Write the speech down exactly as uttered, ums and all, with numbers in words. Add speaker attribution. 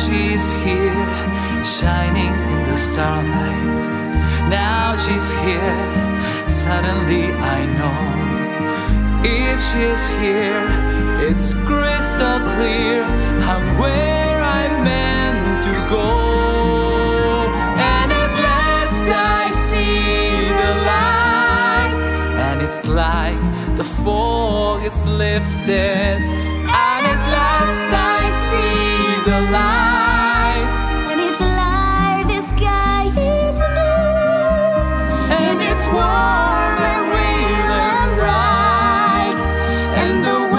Speaker 1: she's here, shining in the starlight. Now she's here, suddenly I know. If she's here, it's crystal clear, I'm where I'm meant to go. And at last I see the light, and it's like the fog is lifted. And at last I see the light,
Speaker 2: and it's like the sky is blue,
Speaker 1: and it's warm and real and bright, and the